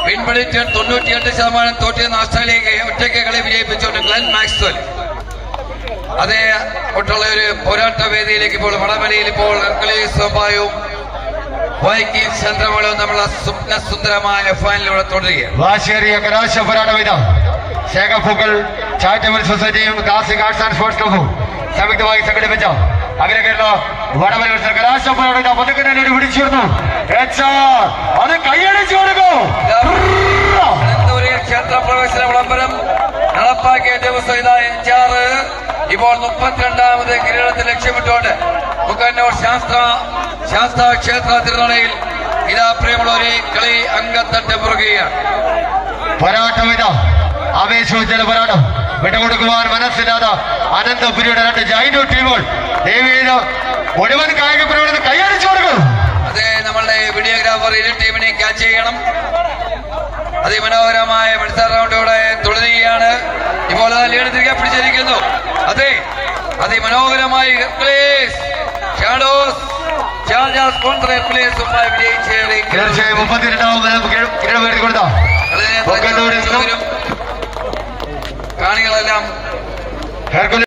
പിൻവലിച്ച് 98% തോറ്റിരുന്ന ഓസ്ട്രേലിയക്ക് ഒറ്റയ്ക്ക് കളി വിജയിപ്പിച്ചുകൊണ്ട് ഗ്ലെൻ മാക്സ്വെൽ അതേ ഒട്ടുള്ള ഒരു പോരാട്ട വേദിയിലേക്ക് ഇപ്പോൾ വടമലയിൽ ഇപ്പോൾ ഹെർക്കുലീസ് സോപായും വൈക്കീസ് ചന്ദ്രമോളും തമ്മിലുള്ള സ്വപ്നസുന്ദരമായ ഫൈനലിലൂടെ തുടരുകയാണ്. വാശേറിയ കലാശ പോരാട്ടം ശേഖർപൂക്കൾ ചാരിറ്റബിൾ സൊസൈറ്റിയും ക്ലാസിക് ആർട്സ് ആൻഡ് സ്പോർട്സ് ക്ലബും സംയുക്തമായി സംഘടിപ്പിച്ച അഖില കേരള വടമല കലാശ പോരാട്ടം പതുക്കെ പിടിച്ചിരുന്നു. അത് കൈയടിച്ചു കൊടുക്കും. ക്ഷേത്ര പ്രവേശന വിളംബരം നടപ്പാക്കിയ ദിവസം ഇതാ എൻചാറ് ഇപ്പോൾ 32ാമത് കിരീടത്തിൽ ലക്ഷ്യമിട്ടുകൊണ്ട് മുക്കന്നൂർ ശാസ്ത്ര ക്ഷേത്ര തിരുനടയിൽ ഇതാ പ്രിയമുള്ളവരെ കളി അംഗത്തട്ട് മുറുകയാണ്. പോരാട്ടം ഇതാ ആവേശോജ്ജല പോരാട്ടം വിട്ടുകൊടുക്കുവാൻ മനസ്സില്ലാതെ അനന്തപുരിയുടെ 2 ജൈന്റ് ടീമുകൾ ദേവിയിൽ മുഴുവൻ കായിക പ്രകടനം കൈയടിച്ചു കൊടുക്കും. അതെ, നമ്മളുടെ വീഡിയോഗ്രാഫർ ഇരു ടീമിനെയും ക്യാച്ച് ചെയ്യണം. അതിമനോഹരമായ മത്സര റൗണ്ടോടെ തുടരുകയാണ്. ഇപ്പോൾ ലീഡ് തിരികെ പിടിച്ചിരിക്കുന്നു. അതെ, അതിമനോഹരമായി തീർച്ചയായും 32ാമത് കാണികളെല്ലാം